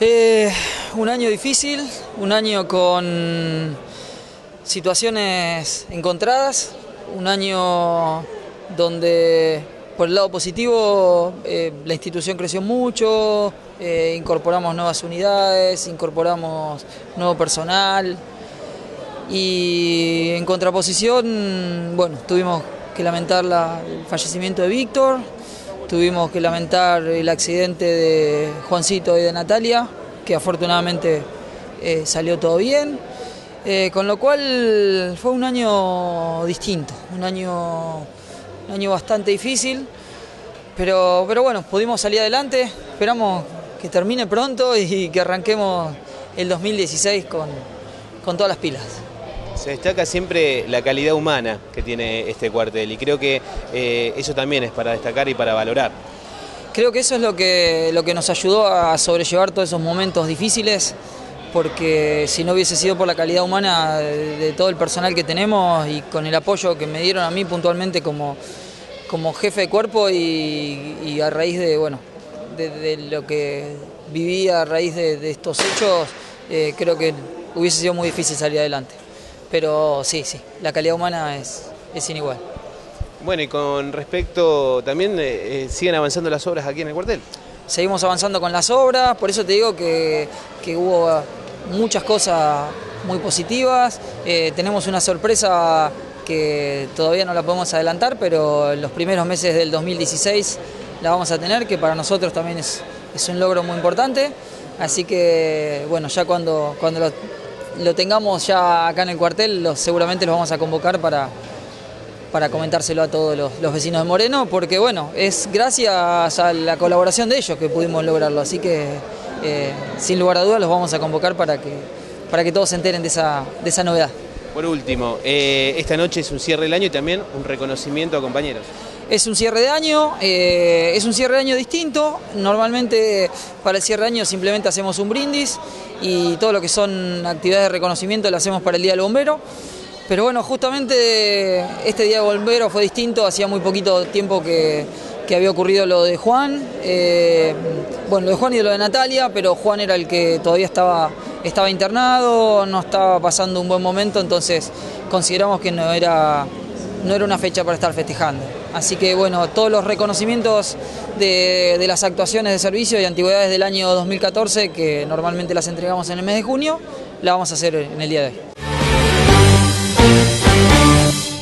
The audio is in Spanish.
Un año difícil, un año con situaciones encontradas, un año donde por el lado positivo la institución creció mucho, incorporamos nuevas unidades, incorporamos nuevo personal y en contraposición, bueno, tuvimos que lamentar el fallecimiento de Víctor. Tuvimos que lamentar el accidente de Juancito y de Natalia, que afortunadamente salió todo bien, con lo cual fue un año distinto, un año bastante difícil, pero bueno, pudimos salir adelante, esperamos que termine pronto y que arranquemos el 2016 con todas las pilas. Se destaca siempre la calidad humana que tiene este cuartel y creo que eso también es para destacar y para valorar. Creo que eso es lo que nos ayudó a sobrellevar todos esos momentos difíciles, porque si no hubiese sido por la calidad humana de todo el personal que tenemos y con el apoyo que me dieron a mí puntualmente como jefe de cuerpo y a raíz de lo que viví a raíz de estos hechos, creo que hubiese sido muy difícil salir adelante. Pero sí, la calidad humana es inigual. Bueno, y con respecto, también siguen avanzando las obras aquí en el cuartel. Seguimos avanzando con las obras, por eso te digo que hubo muchas cosas muy positivas. Tenemos una sorpresa que todavía no la podemos adelantar, pero en los primeros meses del 2016 la vamos a tener, que para nosotros también es un logro muy importante. Así que, bueno, ya cuando lo tengamos ya acá en el cuartel, seguramente los vamos a convocar para comentárselo a todos los vecinos de Moreno, porque bueno, es gracias a la colaboración de ellos que pudimos lograrlo, así que sin lugar a dudas los vamos a convocar para que todos se enteren de esa novedad. Por último, esta noche es un cierre del año y también un reconocimiento a compañeros. Es un cierre de año, distinto. Normalmente para el cierre de año simplemente hacemos un brindis y todo lo que son actividades de reconocimiento lo hacemos para el Día del Bombero. Pero bueno, justamente este Día del Bombero fue distinto, hacía muy poquito tiempo que había ocurrido lo de Juan. Lo de Juan y lo de Natalia, pero Juan era el que todavía estaba internado, no estaba pasando un buen momento, entonces consideramos que no era una fecha para estar festejando. Así que bueno, todos los reconocimientos de las actuaciones de servicio y antigüedades del año 2014, que normalmente las entregamos en el mes de junio, la vamos a hacer en el día de hoy.